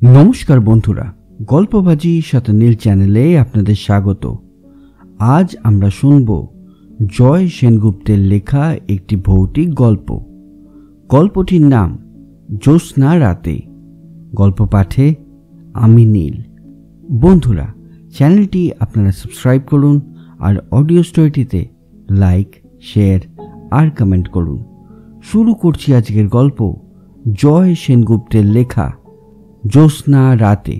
নমস্কার বন্ধুরা, গল্পবাজি সাথেনীল চ্যানেলে আপনাদের স্বাগত। আজ আমরা শুনব জয় সেনগুপ্তের লেখা একটি ভৌতিক গল্প। গল্পটির নাম জ্যোৎস্না রাতে। গল্প পাঠে আমি নীল। বন্ধুরা, চ্যানেলটি আপনারা সাবস্ক্রাইব করুন আর অডিও স্টোরিটিতে লাইক, শেয়ার আর কমেন্ট করুন। শুরু করছি আজকের গল্প, জয় সেনগুপ্তের লেখা জ্যোৎস্না রাতে।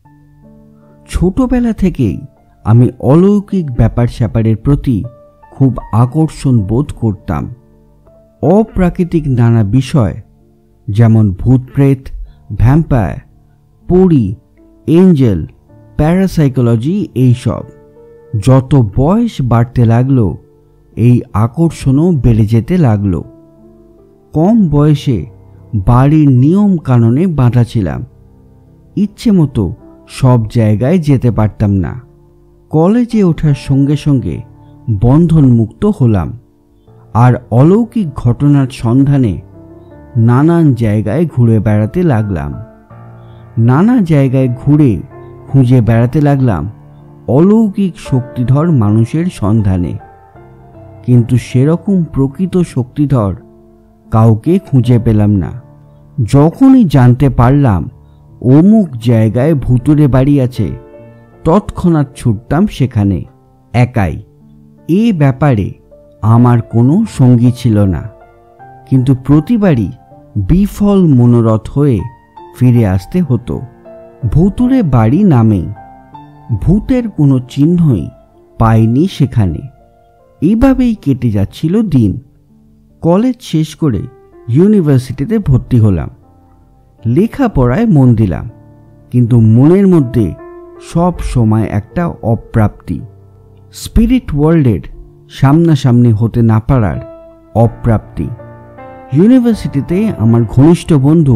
ছোটবেলা থেকেই আমি অলৌকিক ব্যাপার স্যাপারের প্রতি খুব আকর্ষণ বোধ করতাম। অপ্রাকৃতিক নানা বিষয় যেমন ভূতপ্রেত, ভ্যাম্পায়ার, পরী, এঞ্জেল, প্যারাসাইকোলজি, এইসব। যত বয়স বাড়তে লাগলো এই আকর্ষণও বেড়ে যেতে লাগলো। কম বয়সে বাড়ির নিয়ম কানুনে বাঁধা ছিলাম। ইচ্ছে মতো সব জায়গায় যেতে পারতাম না। কলেজে ওঠার সঙ্গে সঙ্গে বন্ধনমুক্ত হলাম আর অলৌকিক ঘটনার সন্ধানে নানান জায়গায় ঘুরে বেড়াতে লাগলাম। নানা জায়গায় ঘুরে খুঁজে বেড়াতে লাগলাম অলৌকিক শক্তিধর মানুষের সন্ধানে, কিন্তু সেরকম প্রকৃত শক্তিধর কাউকে খুঁজে পেলাম না। যখনই জানতে পারলাম অমুক জায়গায় ভুতুড়ে বাড়ি আছে, তৎক্ষণাৎ ছুটতাম সেখানে একাই। এ ব্যাপারে আমার কোনো সঙ্গী ছিল না, কিন্তু প্রতিবারই বিফল মনোরথ হয়ে ফিরে আসতে হতো। ভুতুড়ে বাড়ি নামে ভূতের কোনো চিহ্নই পাইনি সেখানে। এইভাবেই কেটে যাচ্ছিল দিন। কলেজ শেষ করে ইউনিভার্সিটিতে ভর্তি হলাম। লেখাপড়ায় মন দিলাম, কিন্তু মনের মধ্যে সব সময় একটা অপ্রাপ্তি, স্পিরিট ওয়ার্ল্ডের সামনাসামনি হতে না পারার অপ্রাপ্তি। ইউনিভার্সিটিতে আমার ঘনিষ্ঠ বন্ধু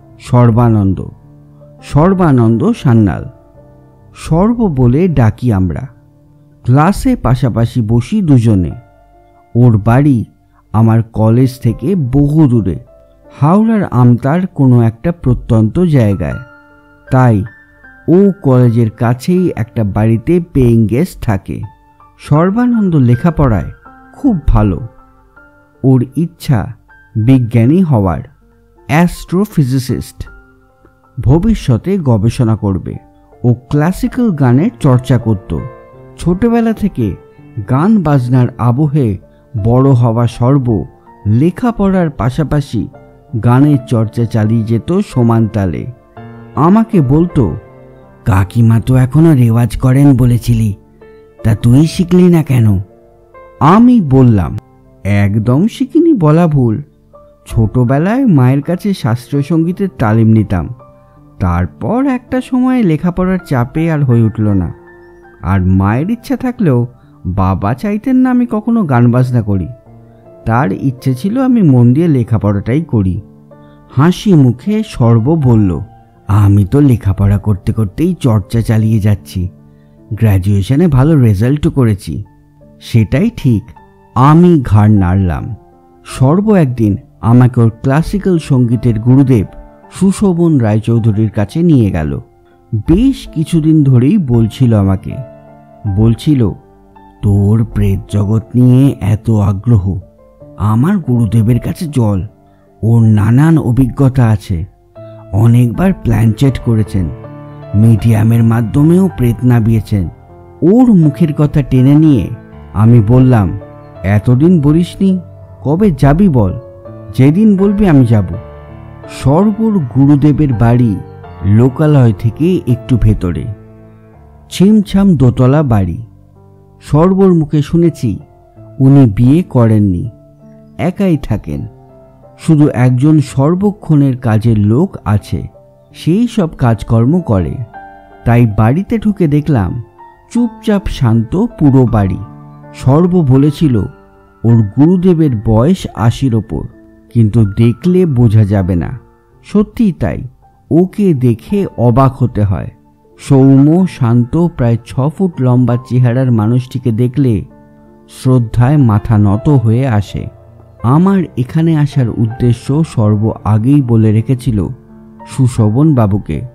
সর্বানন্দ সান্যাল, সর্ব বলে ডাকি আমরা। ক্লাসে পাশাপাশি বসি দুজনে। ওর বাড়ি আমার কলেজ থেকে বহু দূরে, হাওড়ার আমতার কোনো একটা প্রত্যন্ত জায়গায়। তাই ও কলেজের কাছেই একটা বাড়িতে পেইং গেস্ট থাকে। সর্বানন্দ লেখাপড়ায় খুব ভালো। ওর ইচ্ছা বিজ্ঞানী হওয়ার, অ্যাস্ট্রোফিজিসিস্ট। ভবিষ্যতে গবেষণা করবে। ও ক্লাসিক্যাল গানের চর্চা করত। ছোটবেলা থেকে গান বাজনার আবহে বড় হওয়া সর্ব লেখাপড়ার পাশাপাশি গানের চর্চা চালিয়ে যেত সমান তালে। আমাকে বলতো, কাকিমা তো এখনো রেওয়াজ করেন বলেছিলি, তা তুই শিখলি না কেন? আমি বললাম, একদম শিখিনি বলা ভুল। ছোটবেলায় মায়ের কাছে শাস্ত্রীয় সঙ্গীতের তালিম নিতাম। তারপর একটা সময় লেখাপড়ার চাপে আর হয়ে উঠল না। আর মায়ের ইচ্ছা থাকলেও বাবা চাইতেন না আমি কখনো গান বাজনা করি। তার ইচ্ছে ছিল আমি মন দিয়ে লেখাপড়াটাই করি। হাসি মুখে সর্ব বলল, আমি তো লেখাপড়া করতে করতেই চর্চা চালিয়ে যাচ্ছি, গ্র্যাজুয়েশনে ভালো রেজাল্টও করেছি। সেটাই ঠিক। আমি ঘাড় নাড়লাম। সর্ব একদিন আমাকে ওর ক্লাসিক্যাল সঙ্গীতের গুরুদেব সুশোভন রায়চৌধুরীর কাছে নিয়ে গেল। বেশ কিছুদিন ধরেই বলছিল, তোর প্রেত জগৎ নিয়ে এত আগ্রহ, আমার গুরুদেবের কাছে চল। ওর নানান অভিজ্ঞতা আছে, অনেকবার প্ল্যানচেট করেছেন, মিডিয়ামের মাধ্যমেও প্রেত নামিয়েছেন। ওর মুখের কথা টেনে নিয়ে আমি বললাম, এতদিন বলিসনি, কবে যাবি বল, যেদিন বলবি আমি যাব। সর্বর গুরুদেবের বাড়ি লোকালয় থেকে একটু ভেতরে, ছিমছাম দোতলা বাড়ি। সর্বর মুখে শুনেছি উনি বিয়ে করেননি, একাই থাকেন। শুধু একজন সর্বক্ষণের কাজের লোক আছে, সেই সব কাজকর্ম করে। তাই বাড়িতে ঢুকে দেখলাম চুপচাপ শান্ত পুরো বাড়ি। সর্ব বলেছিল ওর গুরুদেবের বয়স ৮০-র ওপর, কিন্তু দেখলে বোঝা যাবে না। সত্যিই তাই, ওকে দেখে অবাক হতে হয়। সৌম্য, শান্ত, প্রায় ৬ ফুট লম্বা চেহারার মানুষটিকে দেখলে শ্রদ্ধায় মাথা নত হয়ে আসে। আমার এখানে আসার উদ্দেশ্য সর্ব আগেই বলে রেখেছিল সুশোভন বাবুকে।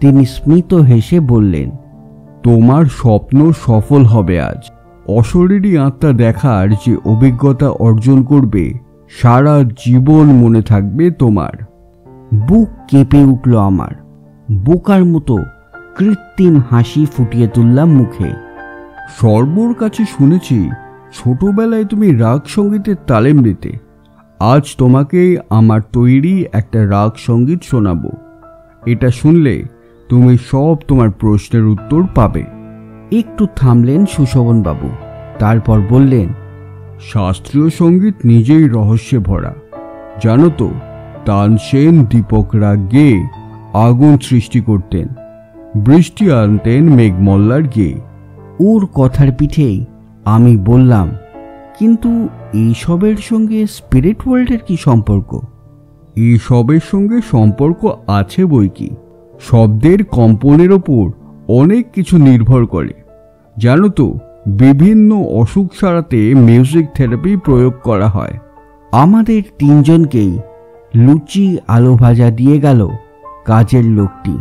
তিনি স্মিত হেসে বললেন, তোমার স্বপ্ন সফল হবে আজ। অশরীরী আত্মা দেখার যে অভিজ্ঞতা অর্জন করবে সারা জীবন মনে থাকবে তোমার। বুক কেঁপে উঠল আমার। বোকার মতো কৃত্রিম হাসি ফুটিয়ে তুললাম মুখে। সর্বর কাছে শুনেছি ছোটবেলায় তুমি রাগ সঙ্গীতের তালিম নিতে। আজ তোমাকে আমার তৈরি একটা রাগ সঙ্গীত শোনাবো। এটা শুনলে তুমি সব তোমার প্রশ্নের উত্তর পাবে। একটু থামলেন সুশোভনবাবু, তারপর বললেন, শাস্ত্রীয় সঙ্গীত নিজেই রহস্যে ভরা। জানো তো, তানসেন দীপকরা গেয়ে আগুন সৃষ্টি করতেন, বৃষ্টি আনতেন মেঘমল্লার গেয়ে। ওর কথার পিঠেই আমি বললাম, কিন্তু এইসবের সঙ্গে স্পিরিট ওয়ার্ল্ডের কি সম্পর্ক? এইসবের সঙ্গে সম্পর্ক আছে বই কি। শব্দের কম্পনের ওপর অনেক কিছু নির্ভর করে। জানো তো, বিভিন্ন অসুখ সারাতে মিউজিক থেরাপি প্রয়োগ করা হয়। আমাদের তিনজনকেই লুচি আলু ভাজা দিয়ে গেল কাজের লোকটি।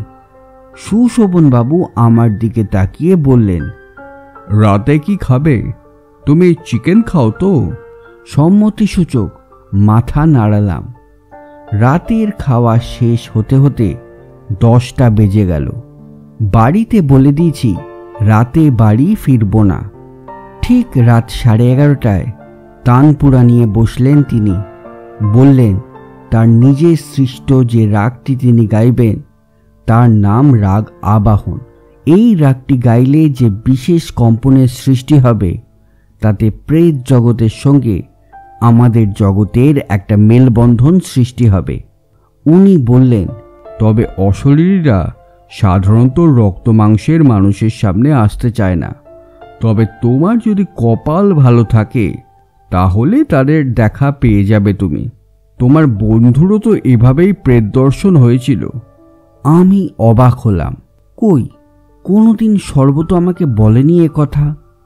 সুশোভনবাবু আমার দিকে তাকিয়ে বললেন, রাতে কি খাবে? তুমি চিকেন খাও তো? সম্মতিসূচক মাথা নাড়ালাম। রাতের খাওয়া শেষ হতে হতে 10টা বেজে গেল। বাড়িতে বলে দিয়েছি রাতে বাড়ি ফিরব না। ঠিক রাত 11:30টায় তানপুরা নিয়ে বসলেন তিনি। বললেন তার নিজের সৃষ্ট যে রাগটি তিনি গাইবেন তার নাম রাগ আবাহন। এই রাগটি গাইলে যে বিশেষ কম্পনের সৃষ্টি হবে তাতে প্রেত জগতের সঙ্গে আমাদের জগতের একটা মেলবন্ধন সৃষ্টি হবে। উনি বললেন, তবে অশরীরীরা সাধারণত রক্ত মাংসের মানুষের সামনে আসতে চায় না। তবে তোমার যদি কপাল ভালো থাকে তাহলে তাদের দেখা পেয়ে যাবে তুমি। তোমার বন্ধুরও তো এভাবেই প্রেত দর্শন হয়েছিল। আমি অবাক হলাম। কই, কোনোদিন সর্বত আমাকে বলেনি এ কথা।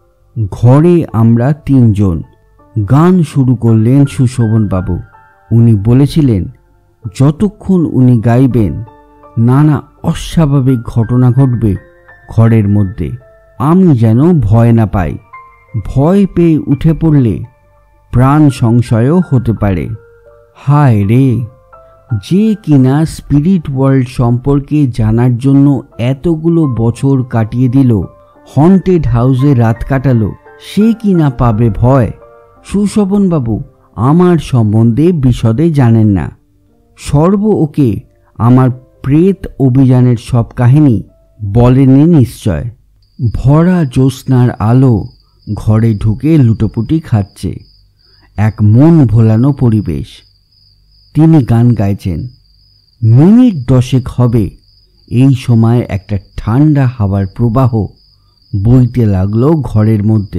ঘরে আমরা তিনজন। গান শুরু করলেন সুশোভনবাবু। উনি বলেছিলেন যতক্ষণ উনি গাইবেন নানা অস্বাভাবিক ঘটনা ঘটবে ঘরের মধ্যে। আমি যেন ভয় না পাই। ভয় পেয়ে উঠে পড়লে প্রাণ সংশয়ও হতে পারে। হায় রে, যে কিনা স্পিরিট ওয়ার্ল্ড সম্পর্কে জানার জন্য এতগুলো বছর কাটিয়ে দিল, হন্টেড হাউসে রাত কাটালো, সে কিনা পাবে ভয়। সুশোভনবাবু আমার সম্বন্ধে বিশদে জানেন না। সর্ব ওকে আমার প্রেত অভিযানের সব কাহিনী বলেনি নিশ্চয়। ভরা জ্যোৎস্নার আলো ঘরে ঢুকে লুটোপুটি খাচ্ছে। এক মন ভোলানো পরিবেশ। তিনি গান গাইছেন। মিনিট 10 হবে এই সময় একটা ঠান্ডা হাওয়ার প্রবাহ বইতে লাগলো ঘরের মধ্যে।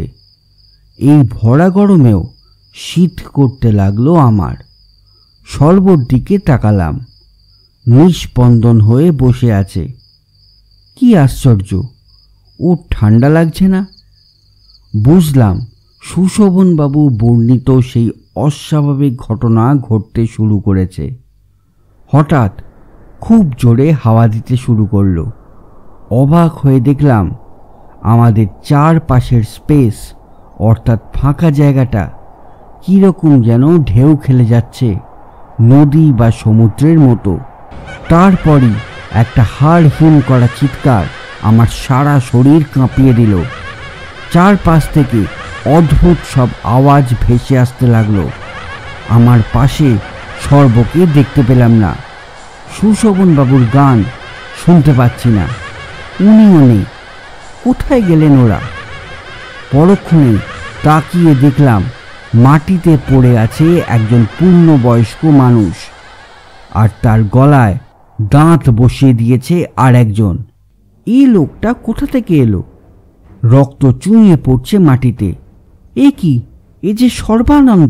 এই ভরা গরমেও শীত করতে লাগলো আমার। সর্বর দিকে তাকালাম। নিস্পন্দন হয়ে বসে আছে। কি আশ্চর্য, ওর ঠান্ডা লাগছে না। বুঝলাম সুশোভনবাবু বর্ণিত সেই অস্বাভাবিক ঘটনা ঘটতে শুরু করেছে। হঠাৎ খুব জোরে হাওয়া দিতে শুরু করলো। অবাক হয়ে দেখলাম আমাদের চারপাশের স্পেস অর্থাৎ ফাঁকা জায়গাটা কীরকম যেন ঢেউ খেলে যাচ্ছে, নদী বা সমুদ্রের মতো। তারপরই একটা হাড় হিম করা চিৎকার আমার সারা শরীর কাঁপিয়ে দিল। চারপাশ থেকে অদ্ভুত সব আওয়াজ ভেসে আসতে লাগলো। আমার পাশে সর্বকে দেখতে পেলাম না। সুশোভনবাবুর গান শুনতে পাচ্ছি না। উনিও নেই। কোথায় গেলেন ওরা? পরক্ষণে তাকিয়ে দেখলাম মাটিতে পড়ে আছে একজন পূর্ণবয়স্ক মানুষ, আর তার গলায় দাঁত বসিয়ে দিয়েছে আর একজন। এই লোকটা কোথা থেকে এলো? রক্ত চুঁইয়ে পড়ছে মাটিতে। এ কি, এ যে সর্বানন্দ!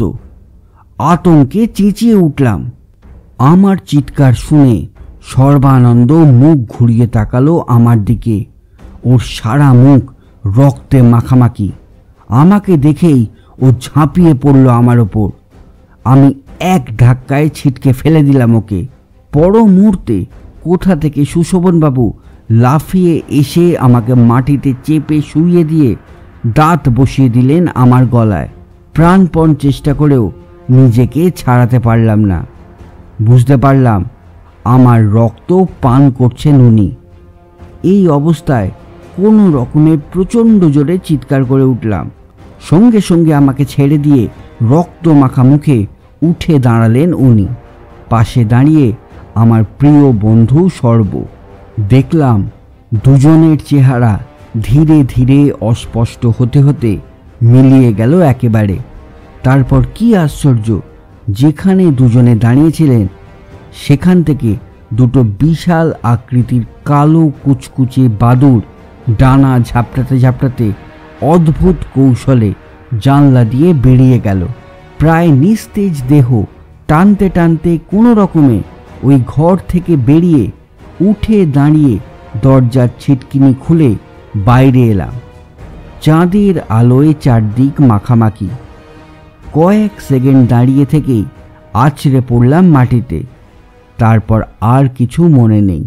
আতঙ্কে চেঁচিয়ে উঠলাম। আমার চিৎকার শুনে সর্বানন্দ মুখ ঘুরিয়ে তাকালো আমার দিকে। ওর সারা মুখ রক্তে মাখামাখি। আমাকে দেখেই ও ঝাঁপিয়ে পড়ল আমার ওপর। আমি এক ধাক্কায় ছিটকে ফেলে দিলাম ওকে। পর মুহূর্তে কোথা থেকে সুশোভনবাবু লাফিয়ে এসে আমাকে মাটিতে চেপে শুইয়ে দিয়ে দাঁত বসিয়ে দিলেন আমার গলায়। প্রাণপণ চেষ্টা করেও নিজেকে ছাড়াতে পারলাম না। বুঝতে পারলাম আমার রক্ত পান করছেন উনি। এই অবস্থায় কোনো রকমে প্রচণ্ড জোরে চিৎকার করে উঠলাম। সঙ্গে সঙ্গে আমাকে ছেড়ে দিয়ে রক্ত মাখা মুখে উঠে দাঁড়ালেন উনি। পাশে দাঁড়িয়ে আমার প্রিয় বন্ধু সর্ব। দেখলাম দুজনের চেহারা ধীরে ধীরে অস্পষ্ট হতে হতে মিলিয়ে গেল একেবারে। তারপর কি আশ্চর্য, যেখানে দুজনে দাঁড়িয়েছিলেন সেখান থেকে দুটো বিশাল আকৃতির কালো কুচকুচে বাদুড় ডানা ঝাপটাতে ঝাপটাতে অদ্ভুত কৌশলে জানলা দিয়ে বেরিয়ে গেল। প্রায় নিস্তেজ দেহ টানতে টানতে কোনো রকমে ওই ঘর থেকে বেরিয়ে উঠে দাঁড়িয়ে দরজার ছিটকিনি খুলে বাইরে এলাম। চাঁদের আলোয় চারদিক মাখামাখি। কয়েক সেকেন্ড দাঁড়িয়ে থেকেই আছড়ে পড়লাম মাটিতে। তারপর আর কিছু মনে নেই।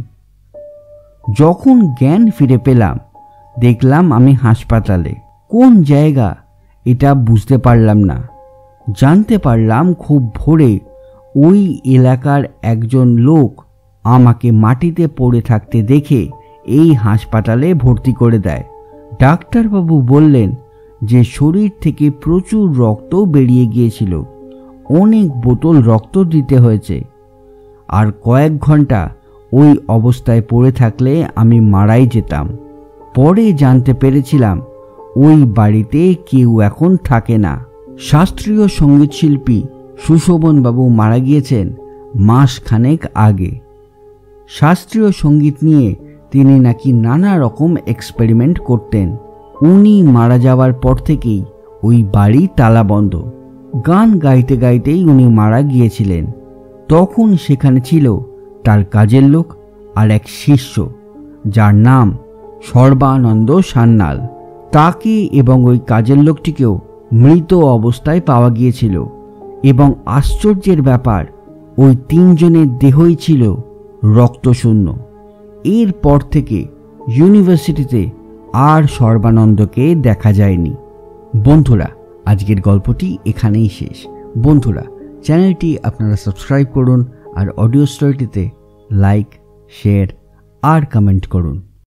যখন জ্ঞান ফিরে পেলাম দেখলাম আমি হাসপাতালে। কোন জায়গা এটা বুঝতে পারলাম না। জানতে পারলাম খুব ভোরে ওই এলাকার একজন লোক আমাকে মাটিতে পড়ে থাকতে দেখে এই হাসপাতালে ভর্তি করে দেয়। ডাক্তারবাবু বললেন যে শরীর থেকে প্রচুর রক্ত বেরিয়ে গিয়েছিল, অনেক বোতল রক্ত দিতে হয়েছে, আর কয়েক ঘন্টা ওই অবস্থায় পড়ে থাকলে আমি মারাই যেতাম। পরে জানতে পেরেছিলাম ওই বাড়িতে কেউ এখন থাকে না। শাস্ত্রীয় সঙ্গীত শিল্পী সুশোভনবাবু মারা গিয়েছেন মাসখানেক আগে। শাস্ত্রীয় সঙ্গীত নিয়ে তিনি নাকি নানা রকম এক্সপেরিমেন্ট করতেন। উনি মারা যাওয়ার পর থেকেই ওই বাড়ি তালাবন্ধ। গান গাইতে গাইতেই উনি মারা গিয়েছিলেন। তখন সেখানে ছিল তার কাজের লোক আর এক শিষ্য, যার নাম সর্বানন্দ সান্যাল। তাকে এবং ওই কাজের লোকটিকেও মৃত অবস্থায় পাওয়া গিয়েছিল, এবং আশ্চর্যের ব্যাপার ওই তিনজনের দেহই ছিল রক্তশূন্য। এরপর থেকে ইউনিভার্সিটিতে আর সর্বানন্দকে দেখা যায়নি। বন্ধুরা, আজকের গল্পটি এখানেই শেষ। বন্ধুরা, চ্যানেলটি আপনারা সাবস্ক্রাইব করুন আর অডিও স্টোরিটিতে লাইক, শেয়ার আর কমেন্ট করুন।